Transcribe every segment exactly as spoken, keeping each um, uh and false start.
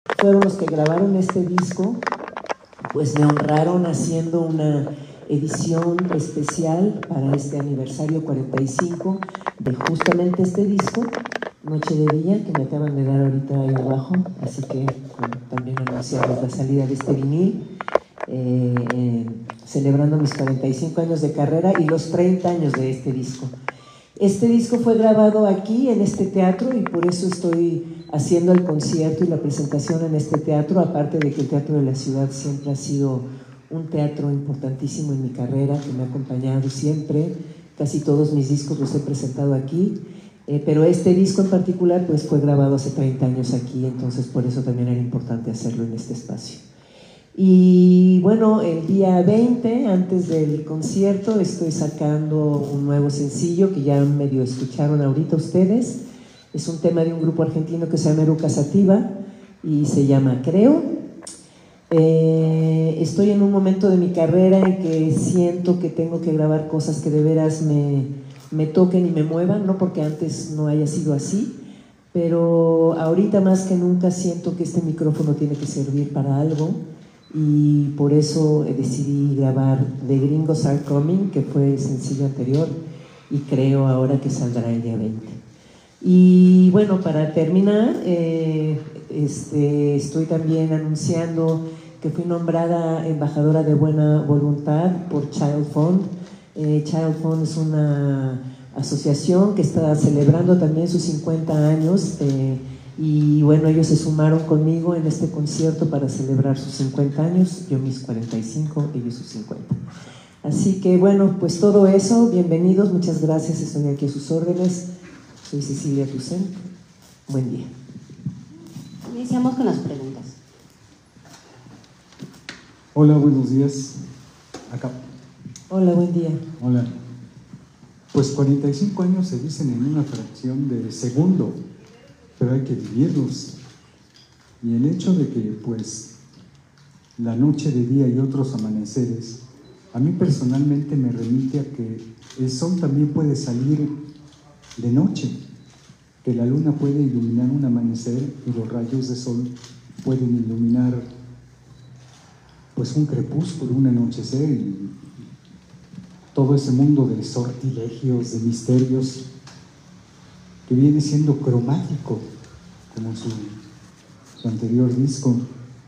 fueron los que grabaron este disco, pues me honraron haciendo una edición especial para este aniversario cuarenta y cinco de justamente este disco, Noche de Día, que me acaban de dar ahorita ahí abajo, así que bueno, también anunciamos la salida de este vinil, eh, eh, celebrando mis cuarenta y cinco años de carrera y los treinta años de este disco. Este disco fue grabado aquí, en este teatro, y por eso estoy haciendo el concierto y la presentación en este teatro, aparte de que el Teatro de la Ciudad siempre ha sido un teatro importantísimo en mi carrera, que me ha acompañado siempre. Casi todos mis discos los he presentado aquí, eh, pero este disco en particular pues fue grabado hace treinta años aquí, entonces por eso también era importante hacerlo en este espacio. Y bueno, el día veinte, antes del concierto, estoy sacando un nuevo sencillo que ya medio escucharon ahorita ustedes. Es un tema de un grupo argentino que se llama Eruca Sativa y se llama Creo. Eh, estoy en un momento de mi carrera en que siento que tengo que grabar cosas que de veras me, me toquen y me muevan, no porque antes no haya sido así, pero ahorita más que nunca siento que este micrófono tiene que servir para algo. Y por eso decidí grabar The Gringos Are Coming, que fue el sencillo anterior, y creo ahora que saldrá el día veinte. Y bueno, para terminar, eh, este, estoy también anunciando que fui nombrada embajadora de buena voluntad por Child Fund. Eh, Child Fund es una asociación que está celebrando también sus cincuenta años, eh, y bueno, ellos se sumaron conmigo en este concierto para celebrar sus cincuenta años, yo mis cuarenta y cinco, ellos sus cincuenta. Así que bueno, pues todo eso, bienvenidos, muchas gracias, estoy aquí a sus órdenes. Soy Cecilia Toussaint, buen día. Iniciamos con las preguntas. Hola, buenos días. Acá. Hola, buen día. Hola. Pues cuarenta y cinco años se dicen en una fracción de segundo, pero hay que vivirlos. Y el hecho de que, pues, la noche de día y otros amaneceres, a mí personalmente me remite a que el sol también puede salir de noche, que la luna puede iluminar un amanecer y los rayos de sol pueden iluminar, pues, un crepúsculo, un anochecer, y todo ese mundo de sortilegios, de misterios, que viene siendo cromático, como su, su anterior disco.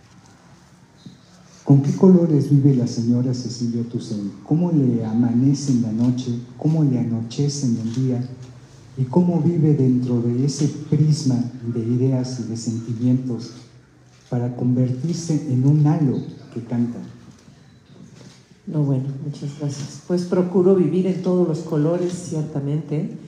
¿Con qué colores vive la señora Cecilia Toussaint? ¿Cómo le amanece en la noche? ¿Cómo le anochece en el día? ¿Y cómo vive dentro de ese prisma de ideas y de sentimientos para convertirse en un halo que canta? No, bueno, muchas gracias. Pues procuro vivir en todos los colores, ciertamente,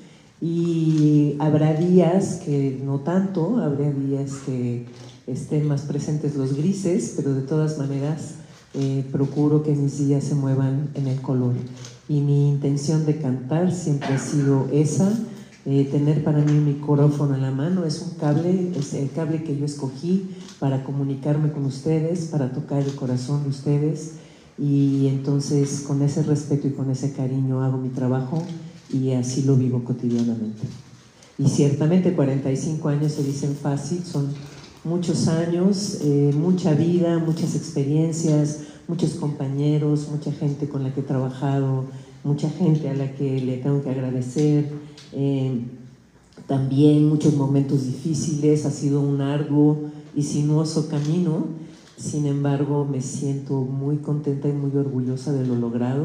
y habrá días que no tanto, habrá días que estén más presentes los grises, pero de todas maneras eh, procuro que mis días se muevan en el color. Y mi intención de cantar siempre ha sido esa, eh, tener para mí un micrófono en la mano, es un cable, es el cable que yo escogí para comunicarme con ustedes, para tocar el corazón de ustedes, y entonces con ese respeto y con ese cariño hago mi trabajo y así lo vivo cotidianamente. Y ciertamente cuarenta y cinco años se dicen fácil, son muchos años, eh, mucha vida, muchas experiencias, muchos compañeros, mucha gente con la que he trabajado, mucha gente a la que le tengo que agradecer, eh, también muchos momentos difíciles, ha sido un arduo y sinuoso camino. Sin embargo, me siento muy contenta y muy orgullosa de lo logrado.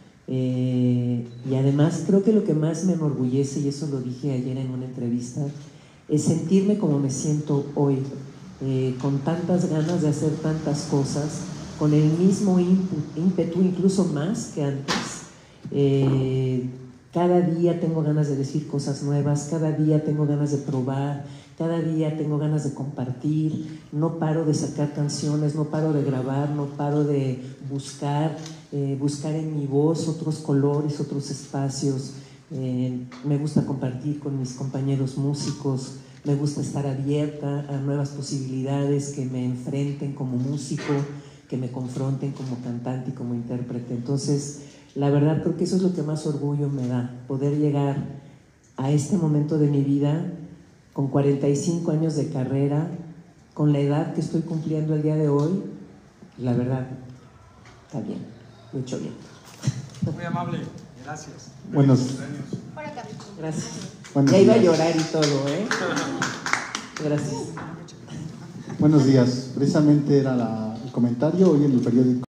Eh, y además creo que lo que más me enorgullece, y eso lo dije ayer en una entrevista, es sentirme como me siento hoy, eh, con tantas ganas de hacer tantas cosas, con el mismo ímpetu, incluso más que antes. Eh, cada día tengo ganas de decir cosas nuevas, cada día tengo ganas de probar, cada día tengo ganas de compartir, no paro de sacar canciones, no paro de grabar, no paro de buscar, eh, buscar en mi voz otros colores, otros espacios. Eh, me gusta compartir con mis compañeros músicos, me gusta estar abierta a nuevas posibilidades que me enfrenten como músico, que me confronten como cantante y como intérprete. Entonces, la verdad creo que eso es lo que más orgullo me da, poder llegar a este momento de mi vida con cuarenta y cinco años de carrera, con la edad que estoy cumpliendo el día de hoy, la verdad, está bien, lo he hecho bien. Muy amable, gracias. Buenos, Gracias. buenos Ya iba a días. llorar y todo, ¿eh? Gracias. Buenos días. Precisamente era la- el comentario hoy en el periódico.